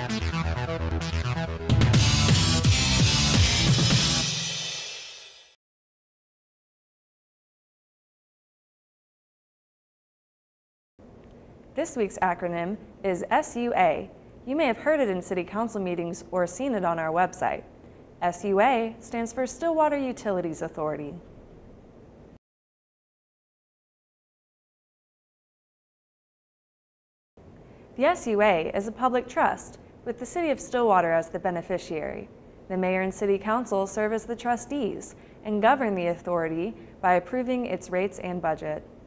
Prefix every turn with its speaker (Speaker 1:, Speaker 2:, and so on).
Speaker 1: This week's acronym is SUA. You may have heard it in City Council meetings or seen it on our website. SUA stands for Stillwater Utilities Authority. The SUA is a public trust, with the City of Stillwater as the beneficiary. The Mayor and City Council serve as the trustees and govern the authority by approving its rates and budget.